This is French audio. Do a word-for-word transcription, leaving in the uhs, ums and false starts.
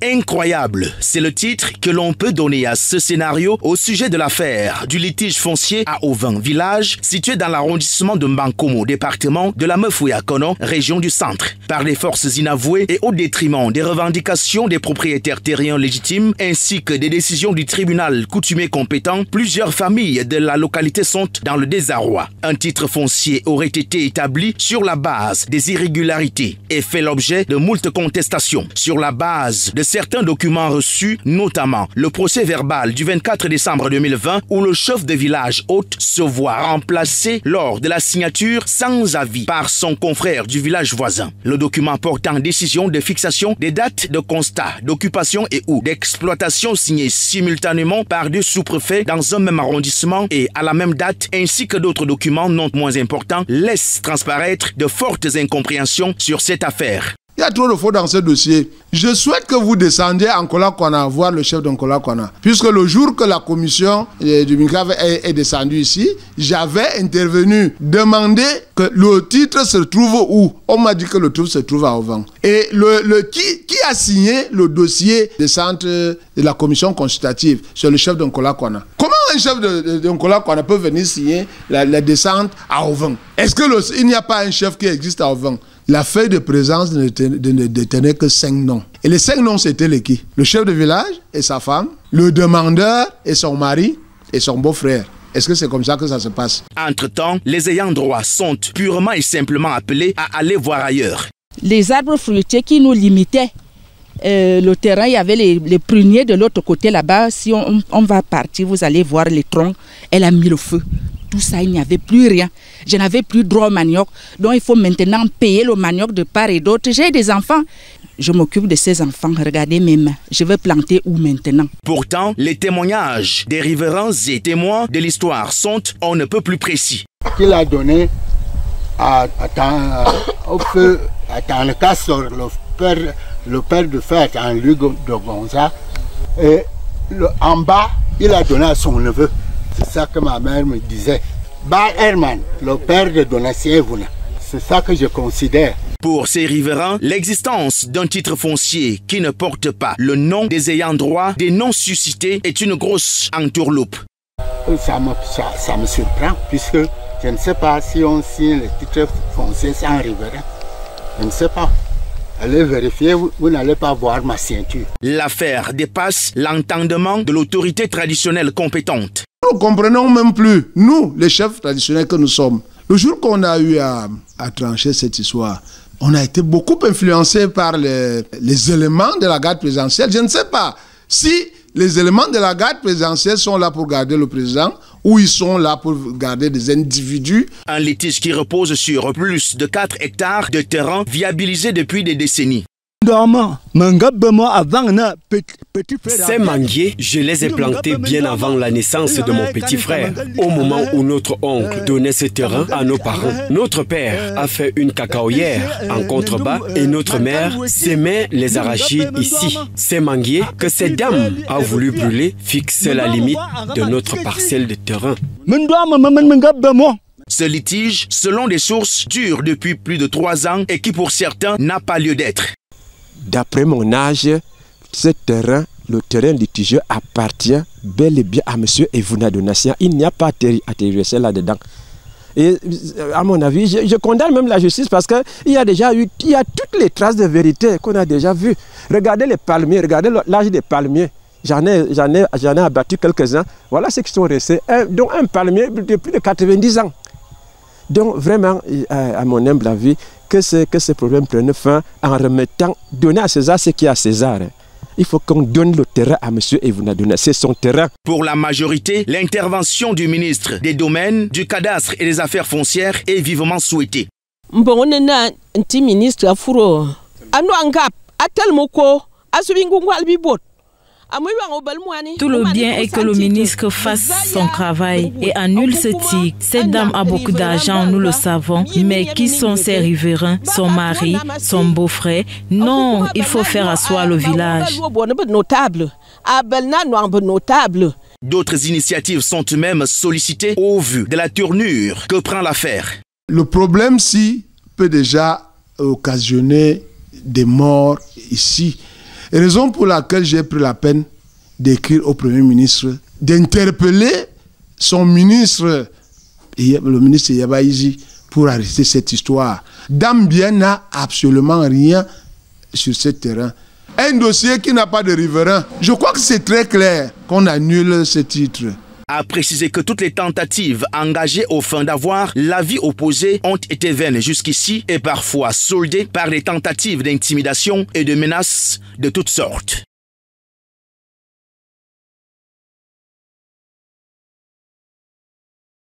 Incroyable, c'est le titre que l'on peut donner à ce scénario au sujet de l'affaire du litige foncier à Auvin, village situé dans l'arrondissement de Mbankomo, département de la Mefouya-Kono, région du centre. Par les forces inavouées et au détriment des revendications des propriétaires terriens légitimes ainsi que des décisions du tribunal coutumier compétent, plusieurs familles de la localité sont dans le désarroi. Un titre foncier aurait été établi sur la base des irrégularités et fait l'objet de moult contestations. Sur la base de certains documents reçus, notamment le procès verbal du vingt-quatre décembre deux mille vingt où le chef de village hôte se voit remplacé lors de la signature sans avis par son confrère du village voisin. Le document portant décision de fixation des dates de constat, d'occupation et ou d'exploitation signé simultanément par deux sous-préfets dans un même arrondissement et à la même date, ainsi que d'autres documents non moins importants, laissent transparaître de fortes incompréhensions sur cette affaire. Il y a trop de faux dans ce dossier. Je souhaite que vous descendiez en Nkola-Koana voir le chef de Nkola-Koana. Puisque le jour que la commission du Minkav est, est descendue ici, j'avais intervenu, demandé que le titre se trouve où. On m'a dit que le titre se trouve à Auvin. Et le, le, qui, qui a signé le dossier de centre de la commission consultative? C'est le chef de Nkola-Koana. Comment un chef de, de, de Nkola-Koana peut venir signer la, la descente à Auvin? Est-ce qu'il n'y a pas un chef qui existe à Auvin? La feuille de présence ne détenait que cinq noms. Et les cinq noms, c'était les qui? Le chef de village et sa femme, le demandeur et son mari et son beau-frère. Est-ce que c'est comme ça que ça se passe? Entre-temps, les ayants droit sont purement et simplement appelés à aller voir ailleurs. Les arbres fruitiers qui nous limitaient, euh, le terrain, il y avait les, les pruniers de l'autre côté là-bas. Si on, on va partir, vous allez voir les troncs. Elle a mis le feu. Tout ça, il n'y avait plus rien. Je n'avais plus droit au manioc. Donc, il faut maintenant payer le manioc de part et d'autre. J'ai des enfants. Je m'occupe de ces enfants. Regardez mes mains. Je vais planter où maintenant? Pourtant, les témoignages des riverains et témoins de l'histoire sont on ne peut plus précis. Qu'il a donné à, à, au feu, dans le cas sur le père, le père de fête en Lugo de Gonza. Et le, en bas, il a donné à son neveu. C'est ça que ma mère me disait. Ba Herman, le père de Donatien Evuna. C'est ça que je considère. Pour ces riverains, l'existence d'un titre foncier qui ne porte pas le nom des ayants droit, des noms suscités, est une grosse entourloupe. Ça me, ça, ça me surprend, puisque je ne sais pas si on signe le titre foncier sans riverain. Je ne sais pas. Allez vérifier, vous, vous n'allez pas voir ma ceinture. L'affaire dépasse l'entendement de l'autorité traditionnelle compétente. Nous ne comprenons même plus, nous, les chefs traditionnels que nous sommes. Le jour qu'on a eu à, à trancher cette histoire, on a été beaucoup influencés par les, les éléments de la garde présidentielle. Je ne sais pas si les éléments de la garde présidentielle sont là pour garder le président ou ils sont là pour garder des individus. Un litige qui repose sur plus de quatre hectares de terrain viabilisés depuis des décennies. Ces manguiers, je les ai plantés bien avant la naissance de mon petit frère, au moment où notre oncle donnait ce terrain à nos parents. Notre père a fait une cacaoyère en contrebas et notre mère s'aimait les arachides ici. Ces manguiers que cette dame a voulu brûler fixaient la limite de notre parcelle de terrain. Ce litige, selon des sources, dure depuis plus de trois ans et qui pour certains n'a pas lieu d'être. D'après mon âge, ce terrain, le terrain litigieux appartient bel et bien à M. Evuna Donatien. Il n'y a pas à tergiverser là-dedans. Et à mon avis, je, je condamne même la justice parce qu'il y a déjà eu, il y a toutes les traces de vérité qu'on a déjà vues. Regardez les palmiers, regardez l'âge des palmiers. J'en ai, j'en ai, j'en ai abattu quelques-uns. Voilà ceux qui sont restés. Un, donc un palmier de plus de quatre-vingt-dix ans. Donc vraiment, à mon humble avis, que ce, que ce problème prenne fin en remettant, donner à César ce qui est à César. Il faut qu'on donne le terrain à M. Evuna Donatien, c'est son terrain. Pour la majorité, l'intervention du ministre des Domaines, du Cadastre et des Affaires foncières est vivement souhaitée. Bon, on a un petit ministre à Fouro. À nous, en cap, à tel moko, à Subingungal Bibot. Tout le bien est que le ministre fasse son travail et annule ce titre. Cette dame a beaucoup d'argent, nous le savons, mais qui sont ses riverains, son mari, son beau-frère? Non, il faut faire asseoir le village. D'autres initiatives sont même sollicitées au vu de la tournure que prend l'affaire. Le problème-ci peut déjà occasionner des morts ici. Raison pour laquelle j'ai pris la peine d'écrire au Premier ministre, d'interpeller son ministre, le ministre Yabaïzi, pour arrêter cette histoire. Dambien n'a absolument rien sur ce terrain. Un dossier qui n'a pas de riverain. Je crois que c'est très clair qu'on annule ce titre. A précisé que toutes les tentatives engagées au fin d'avoir l'avis opposé ont été vaines jusqu'ici et parfois soldées par des tentatives d'intimidation et de menaces de toutes sortes.